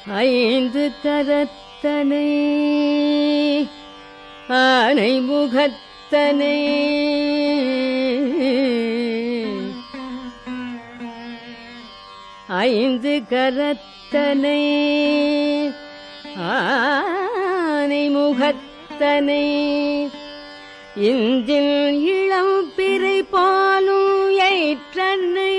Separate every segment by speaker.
Speaker 1: ஐந்து கரத்தனை ஆனை முகத்தனை ஐந்து கரத்தனை ஆனை முகத்தனை இந்தில் இளம் பிறை பாலும் ஏற்றனை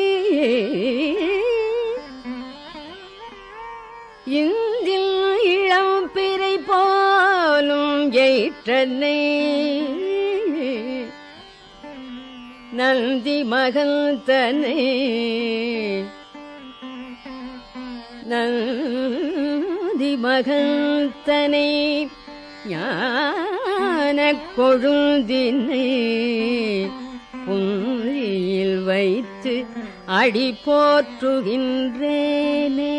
Speaker 1: இந்தில் இளம் பிறை பாலும் ஏற்றனை நந்தி மகந்தனை நந்தி மகந்தனை ஞானக் கொழுந்தினை புந்தியில் வைத்து அடி போற்றுகின்றேனே.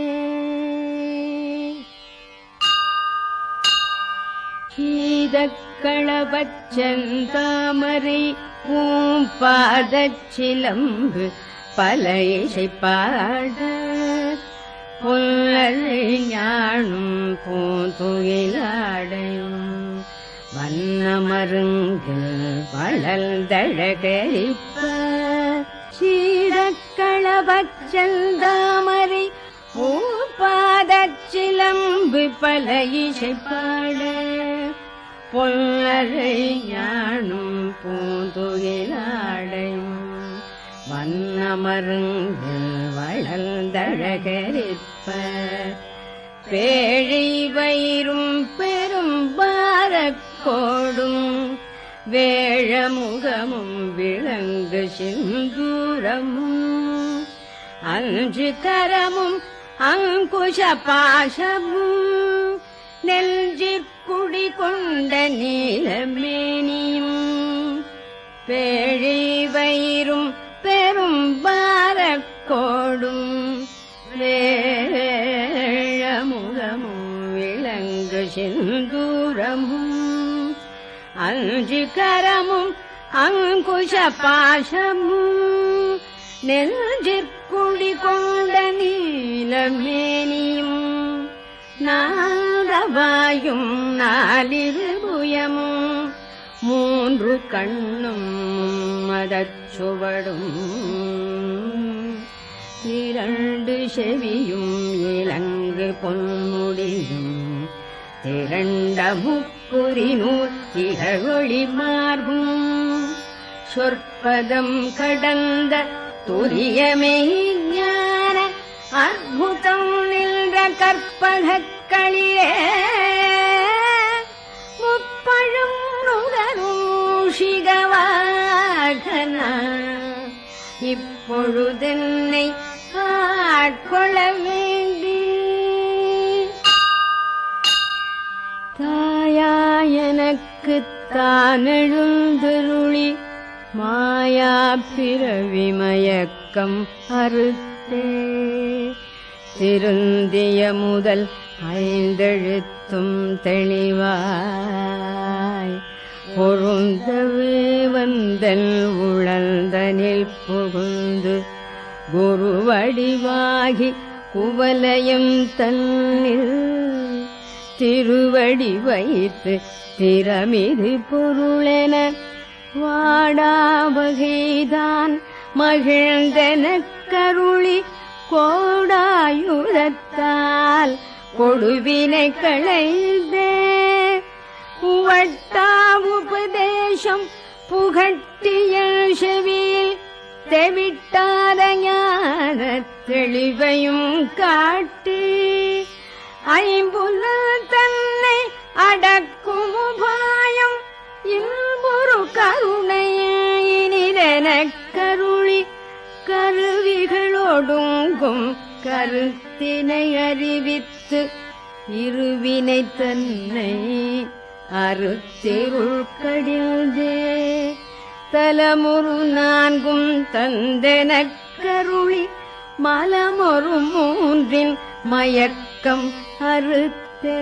Speaker 1: கீதக்களபச் செந்தாமரை பூம்பாதச் சிலம்பு பல இசைப்பாட புல்லரை ஞானும் பூந்துயிலாடையும் வண்ணமருங்கில் வளர்ந்தழகரிப்ப சீரக்களபச் செந்தாமரை பூம்பாதச் சிலம்பு பல இசைப்பாட புல்லரை ஞானும் பூந்துயிலாடையும் வண்ணமருங்கில் வளர்ந்தழகரிப்ப பேழை வயிறும் பெரும் பாரக்கோடும் வேழமுகமும் விளங்கு சிந்தூரமும் அஞ்சு கரமும் அங்குஷ பாசமும் நெஞ்சிற்குடி கொண்ட நீலமேனியும் பேழை வயிறும் பெரும் பாரக்கோடும் வேழமுகமும் விளங்கு சிந்தூரமும் அஞ்சு கரமும் அங்குஷ பாசமும் நெஞ்சிற்குடி கொண்ட நீலமேனியும் நாதவாயும் நாலிருபுயமும் மூன்று கண்ணும் மதச்சுவடும் இரண்டு செவியும் இலங்கு பொன்முடியும் திரண்ட முப்புரிநூல் திகழொளி மார்பும் சொற்பதம் கடந்த துரியமே ஞான அற்புதம் நின்ற கற்பகக்களிலே முப்பழும் நுகரூஷிகவாகன இப்பொழுதென்னை ஆட்கொள்ள வேண்டி தாயாயனக்கு தானெழுந்தருளி மாயா பிறவி மயக்கம் அறுத்தே திருந்திய முதல் ஐந்தெழுத்தும் தெளிவாய் பொருந்தவே வந்தன் உழந்தனில் புகுந்து குருவடிவாகி குவலயம் தன்னில் திருவடி வைத்து திறமிது பொருளென வாடாவகைதான் மகிழ்ந்தெனக் கருளி கோடாயுதத்தால் கொடுவினை களைந்தே வட்டாவுபதேசம் புகட்டிய செவியில் தெவிட்டாத ஞான தெளிவையும் காட்டி ஐம்புல தன்னை அடக்கும் உபாயம் இன்புறு கருணையினிலெனக் கருளி கருவிகளோடுங்கும் கருத்தினை அறிவித்து இருவினை தன்னை அறுத்திருள் கடிந்தே தலமுறு நான்கும் தந்தெனக் கருளி மலமொரு மூன்றின் மயக்கம் அறுத்தே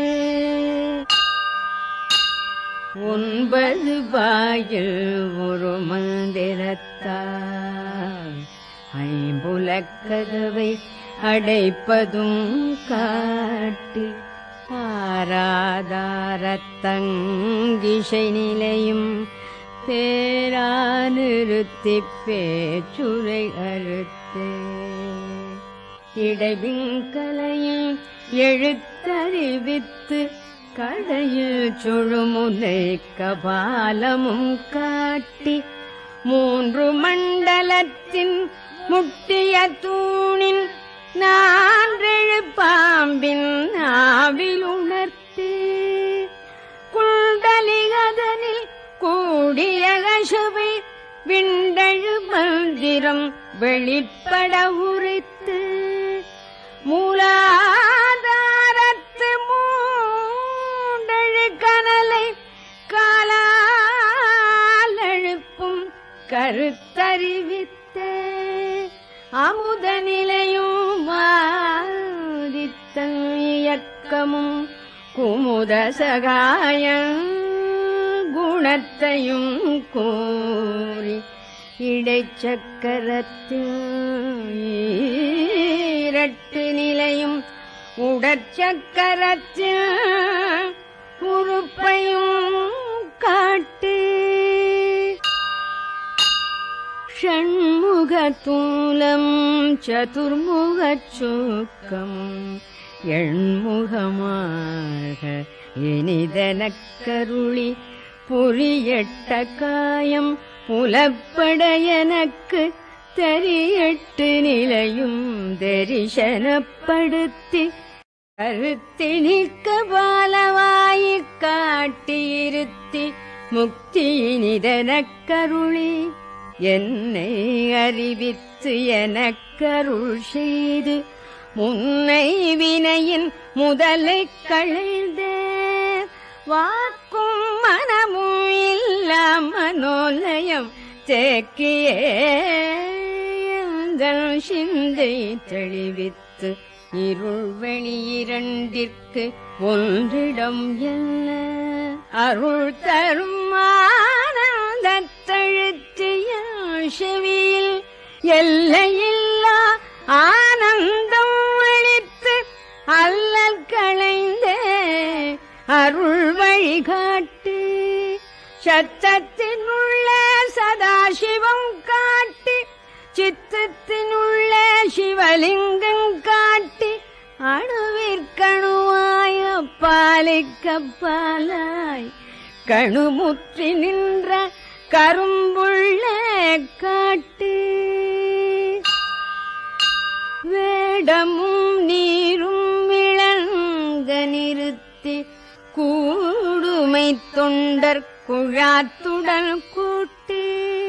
Speaker 1: ஒன்பது வாயில் ஒரு மந்திரத்தால் ஐம்புலக்கதவை அடைப்பதும் காட்டி ஆராதாரத்தங்கிசை நிலையும் பேரா நிறுத்திப் பேச்சுரை அறுத்தே இடைவிங்கலையும் எழுத்தறிவித்து கடையில் சுழுமுனை கபாலமும் காட்டி 3 மண்டலத்தின் முட்டிய தூணின் 4 பாம்பின் ஆவில் உணர்த்தே குண்டலிகதனில் கூடிய கசவை விண்டழு மந்திரம் வெளிப்பட உரைத்து மூலாதாரத்து மூண்டழு கனலை காலால் எழுப்பும் கருத்தறிவித்த அமுத நிலையும் வாதித்தன் இயக்கமும் குமுத சகாய குணத்தையும் கூறி இடைச்சக்கரத்தில் 2 நிலையும் உடற்சக்கரத்தில் உறுப்பையும் காட்டு ஷண்முகத்தூலம் சதுர்முகச் சூக்கம் எண்முகமாக இனிதனக்கருளி புரியட்ட காயம் புலப்பட எனக்கு தெரியட்டு நிலையும் தரிசனப்படுத்தி கருத்தினிற்க பாலவாயிற் காட்டியிருத்தி முக்தியினிதனக்கருளி என்னை அறிவித்து எனக்கருள் செய்து முன்னை வினையின் முதலை களைந்தே வாக்கும் மனமும் இல்லா மனோலயம் தேக்கியே சிந்தை தெளிவித்து இருள் வெளி 2ற்கு ஒன்றிடம் என்ன அருள் தரும் ஆனந்தத்தழுத்திய செவியில் எல்லையில்லா ஆனந்தம் அளித்து அல்லல் களைந்தே அருள் வழிகாட்டு சத்தத்தினுள்ள சதாசிவம் காட்டி சித்தத்தினுள்ள சிவலிங்கம் காட்டி அணுவிற்கணுவாய் அப்பாலிக்கப்பாலாய் கணுமுற்றி நின்ற கரும்புள்ள காட்டு வேடமும் நீரும் விளங்க நிறுத்தி கூடுமை தொண்டர் குழாத்துடன் கூட்டி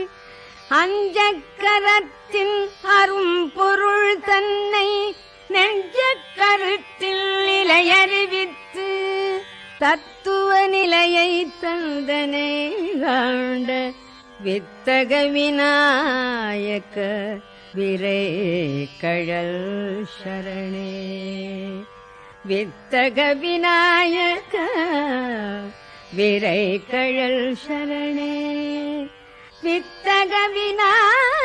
Speaker 1: அஞ்சக்கரத்தின் அரும்பொருள் தன்னை நெஞ்சக்கருத்தில் நிலையறிவித்து தத்துவ நிலையை தந்தனை காண்ட வித்தக விநாயக விரை கழல் சரணே வித்தக விநாயக விரை கழல் சரணே வித்தக விநாயக